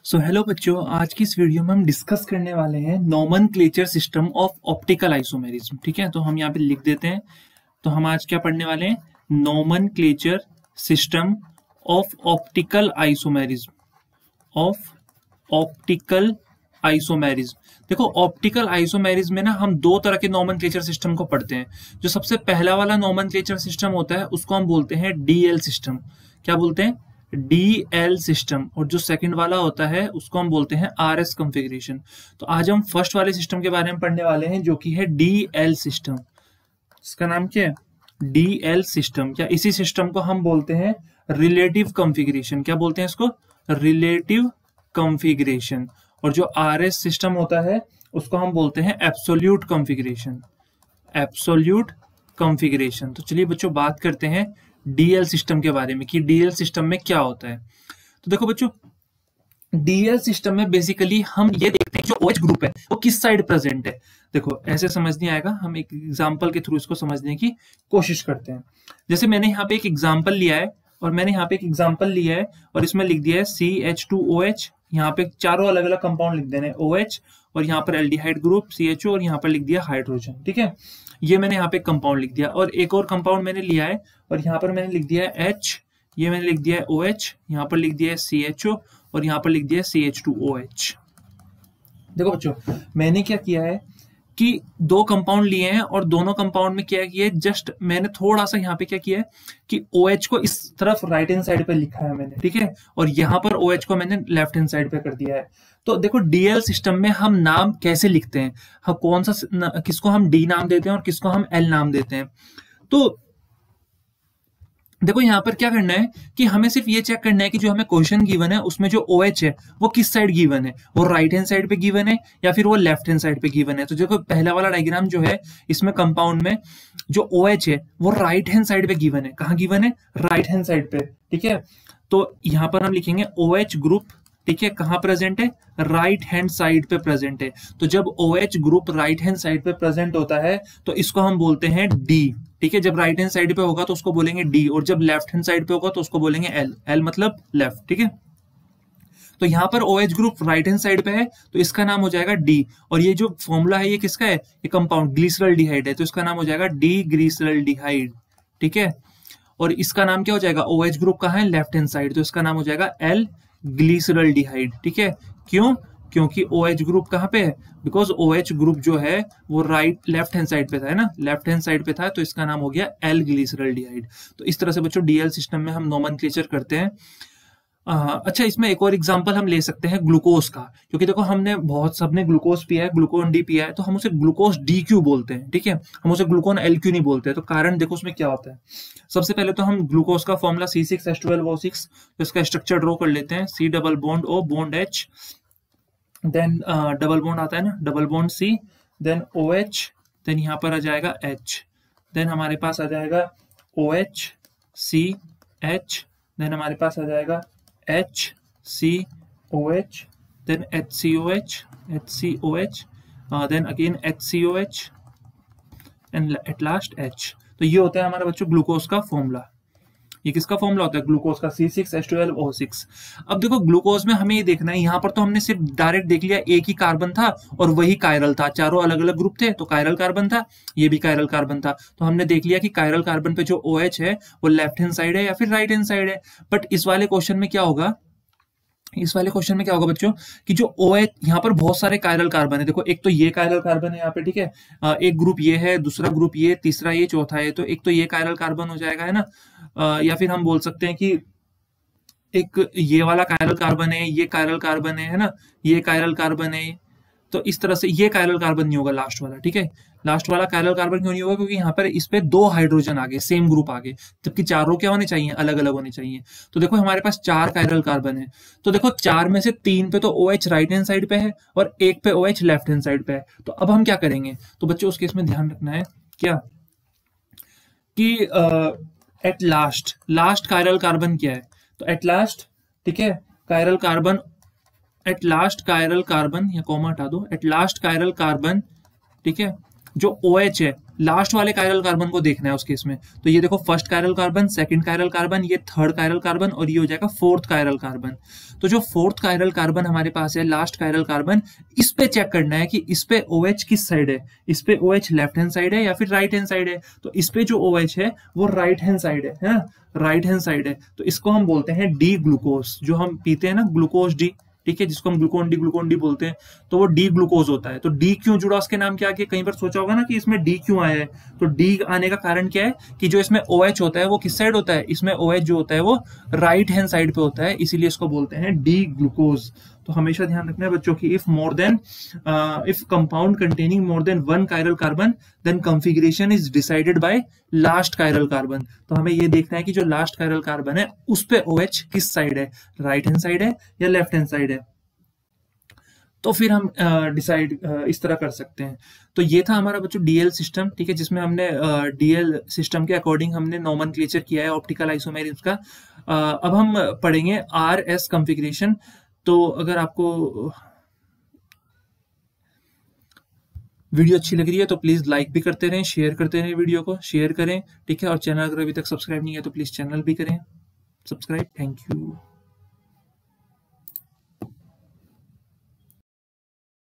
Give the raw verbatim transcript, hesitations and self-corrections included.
So hello बच्चों, आज की इस वीडियो में हम डिस्कस करने वाले हैं nomenclature system of optical isomerism. ठीक है, तो हम यहाँ पे लिख देते हैं। तो हम आज क्या पढ़ने वाले हैं? Nomenclature system of optical isomerism of optical isomerism. देखो, ऑप्टिकल आइसोमेरिज्म में ना हम दो तरह के नोमेनक्लेचर सिस्टम को पढ़ते हैं। जो सबसे पहला वाला नोमेनक्लेचर सिस्टम होता है उसको हम बोलते हैं डीएल सिस्टम। क्या बोलते हैं? DL system. और जो सेकंड वाला होता है उसको हम बोलते हैं आरएस कॉन्फ़िगरेशन। तो आज हम फर्स्ट वाले सिस्टम के बारे में पढ़ने वाले हैं जो कि है डीएल सिस्टम। इसका नाम क्या है? DL system. या इसी सिस्टम को हम बोलते हैं रिलेटिव कॉन्फ़िगरेशन। क्या बोलते हैं इसको? Relative configuration. और जो आरएस सिस्टम होता है उसको हम बोलते हैं एब्सोल्यूट कॉन्फ़िगरेशन। Absolute configuration. तो चलिए बच्चों, बात करते हैं डीएल सिस्टम के बारे में कि डीएल सिस्टम में क्या होता है। तो देखो बच्चों, डीएल सिस्टम में बेसिकली हम ये देखते हैं जो ओएच ग्रुप है वो किस साइड प्रेजेंट है। देखो, ऐसे समझ नहीं आएगा, हम एक एग्जांपल के थ्रू इसको समझने की कोशिश करते हैं। जैसे मैंने यहाँ पे एक एग्जांपल लिया है और मैंने यहाँ पे एक एग्जांपल लिया है और इसमें लिख दिया है C H two O H. यहाँ पे चारों अलग अलग कंपाउंड लिख देने, OH और यहाँ पर aldehyde group C H O और यहाँ पर लिख दिया हाइड्रोजन। ठीक है, ये मैंने यहाँ पे कंपाउंड लिख दिया। और एक और कंपाउंड मैंने लिया है और यहाँ पर मैंने लिख दिया है H, ये मैंने लिख दिया है OH, यहाँ पर लिख दिया है सी एच ओ और यहाँ पर लिख दिया है C H two O H. देखो बच्चों, मैंने क्या किया है कि दो कंपाउंड लिए हैं और दोनों कंपाउंड में क्या किया है, जस्ट मैंने थोड़ा सा यहाँ पे क्या किया है कि OH को इस तरफ राइट हैंड साइड पे लिखा है मैंने। ठीक है, और यहाँ पर OH को मैंने लेफ्ट हैंड साइड पे कर दिया है। तो देखो, डीएल सिस्टम में हम नाम कैसे लिखते हैं, हम कौन सा, किसको हम डी नाम देते हैं और किसको हम एल नाम देते हैं। तो देखो, यहाँ पर क्या करना है कि हमें सिर्फ ये चेक करना है कि जो हमें क्वेश्चन गिवन है उसमें जो OH है वो किस साइड गिवन है, वो राइट हैंड साइड पे गिवन है या फिर वो लेफ्ट हैंड साइड पे गिवन है। तो देखो, पहला वाला डायग्राम जो है इसमें कंपाउंड में जो OH है वो राइट हैंड साइड पे गिवन है। कहाँ गिवन है? राइट हैंड साइड पे। ठीक है, तो यहाँ पर हम लिखेंगे OH ग्रुप। ठीक है, कहाँ प्रेजेंट है? राइट हैंड साइड पे प्रेजेंट है। तो जब OH group right hand side पे प्रेजेंट होता है तो इसको हम बोलते हैं डी। ठीक है, जब राइट हैंड साइड पे होगा तो उसको बोलेंगे डी और जब लेफ्ट हैंड साइड पे होगा तो उसको बोलेंगे एल। एल मतलब लेफ्ट। ठीक है, तो यहाँ पर OH group right hand side पे है तो इसका नाम हो जाएगा डी। और ये जो फॉर्मूला है ये किसका है? ये कंपाउंड ग्लिसरॉल्डिहाइड है तो इसका नाम हो जाएगा डी ग्लिसरॉल्डिहाइड। ठीक है, और इसका नाम क्या हो जाएगा? OH ग्रुप कहाँ है? लेफ्ट हैंड साइड, तो इसका नाम हो जाएगा एल ग्लिसरॉल्डिहाइड। ठीक है, क्यों? क्योंकि OH ग्रुप कहाँ पे है? बिकॉज OH ग्रुप जो है वो राइट लेफ्ट हैंड साइड पे था, है ना, लेफ्ट हैंड साइड पे था तो इसका नाम हो गया एल ग्लिसरॉल्डिहाइड। तो इस तरह से बच्चों डीएल सिस्टम में हम नोमेनक्लेचर करते हैं। आ, अच्छा, इसमें एक और एग्जांपल हम ले सकते हैं ग्लूकोज का, क्योंकि देखो हमने बहुत सबने ग्लूकोज पिया है, ग्लूकोन डी पिया है, तो हम उसे ग्लूकोज डी क्यू बोलते हैं। ठीक है, हम उसे ग्लूकोन एल क्यू नहीं बोलते। तो कारण देखो उसमें क्या होता है। सबसे पहले तो हम ग्लूकोज का formula C six H twelve O six, तो इसका स्ट्रक्चर ड्रॉ कर लेते हैं। C double bond O bond H, then double bond आता है ना, double bond C, then O H, then यहाँ पर आ जाएगा एच, देन हमारे पास आ जाएगा O H C H, then हमारे पास आ जाएगा H C O H, then H C O H, H C O H, uh, then again H C O H, and at last H। तो ये होता है हमारा बच्चों ग्लूकोज का फॉर्मूला। ये किसका फॉर्मूला होता है? ग्लूकोज का C six H twelve O six. अब देखो, ग्लूकोज में हमें ये देखना है, यहाँ पर तो हमने सिर्फ डायरेक्ट देख लिया एक ही कार्बन था और वही कायरल था, चारों अलग अलग ग्रुप थे तो कायरल कार्बन था, ये भी कायरल कार्बन था। तो हमने देख लिया कि कायरल कार्बन पे जो OH है वो लेफ्ट हैंड साइड है या फिर राइट हैंड साइड है। बट इस वाले क्वेश्चन में क्या होगा, इस वाले क्वेश्चन में क्या होगा बच्चों कि जो OH, यहाँ पर बहुत सारे कायरल कार्बन है। देखो, एक तो ये कायरल कार्बन है यहाँ पे। ठीक है, एक ग्रुप ये है, दूसरा ग्रुप ये, तीसरा ये, चौथा ये। तो एक तो ये कायरल कार्बन हो जाएगा, है ना, या फिर हम बोल सकते हैं कि एक ये वाला कायरल कार्बन है, ये कायरल कार्बन है, है ना, ये कायरल कार्बन है। तो इस तरह से ये कायरल कार्बन नहीं होगा लास्ट वाला। ठीक है, लास्ट वाला कायरल कार्बन क्यों नहीं होगा? क्योंकि यहाँ पर इस पे दो हाइड्रोजन आ गए, सेम ग्रुप आ गए, जबकि चारों क्या होने चाहिए? अलग अलग होने चाहिए। तो देखो, हमारे पास चार कायरल कार्बन है। तो देखो, चार में से तीन पे तो OH राइट हैंड साइड पे है और एक पे OH लेफ्ट हैंड साइड पे है। तो अब हम क्या करेंगे? तो बच्चों उस केस में ध्यान रखना है क्या कि at last last chiral carbon क्या है? तो एट लास्ट, ठीक है, chiral carbon, at last chiral carbon, या कॉमा हटा दो, एट लास्ट कायरल कार्बन, ठीक है, जो OH है लास्ट वाले कायरल कार्बन को देखना है उस केस में। तो ये देखो first chiral carbon, second chiral carbon, ये थर्ड कायरल कार्बन और ये हो जाएगा फोर्थ कायरल कार्बन। तो जो फोर्थ कायरल कार्बन हमारे पास है, लास्ट कायरल कार्बन, इस पे चेक करना है कि इस पे OH किस साइड है, इस पे OH लेफ्ट हैंड साइड है या फिर राइट हैंड साइड है। तो इस पे जो OH है वो राइट हैंड साइड है, है राइट हैंड साइड है। तो इसको हम बोलते हैं डी ग्लूकोज, जो हम पीते हैं ना ग्लूकोज डी, ठीक है, जिसको हम ग्लूकोन डी ग्लूकोन डी बोलते हैं, तो वो डी ग्लूकोज होता है। तो डी क्यों जुड़ा उसके नाम क्या आगे, कहीं पर सोचा होगा ना कि इसमें डी क्यों आया है। तो डी आने का कारण क्या है कि जो इसमें OH होता है वो किस साइड होता है, इसमें OH जो होता है वो राइट हैंड साइड पे होता है, इसीलिए इसको बोलते हैं डी ग्लूकोज। तो हमेशा ध्यान रखना है बच्चों की, if more than if compound containing more than one chiral carbon then configuration is decided by last chiral carbon. तो हमें ये देखना है कि जो लास्ट कायरल कार्बन है उस पे OH किस साइड है, राइट हैंड साइड है या लेफ्ट हैंड साइड है। तो फिर हम डिसाइड uh, uh, इस तरह कर सकते हैं। तो ये था हमारा बच्चों डीएल सिस्टम, ठीक है, जिसमें हमने डीएल सिस्टम के अकॉर्डिंग हमने नोमेनक्लेचर किया है ऑप्टिकल आइसोमेरिज्म का। uh, अब हम पढ़ेंगे आर एस कॉन्फ़िगरेशन। तो अगर आपको वीडियो अच्छी लग रही है तो प्लीज़ लाइक भी करते रहें, शेयर करते रहें, वीडियो को शेयर करें, ठीक है, और चैनल अगर अभी तक सब्सक्राइब नहीं है तो प्लीज़ चैनल भी करें सब्सक्राइब। Thank you.